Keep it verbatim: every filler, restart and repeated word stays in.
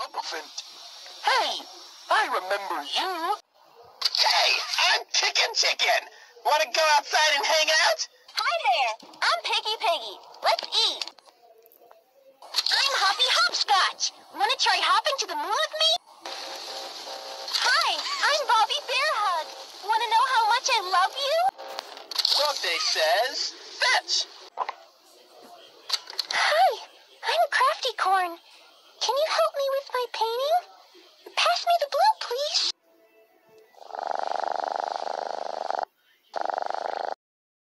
elephant. Hey, I remember you. Hey, I'm Chicken Chicken. Want to go outside and hang out? Hi there, I'm Piggy Piggy. Let's eat. I'm Hoppy Hopscotch. Want to try hopping to the moon with me? Hi, I'm Bobby Bear Hug. Want to know how much I love you? Birthday says fetch. Hi, I'm Crafty Corn. Can you help me with my painting?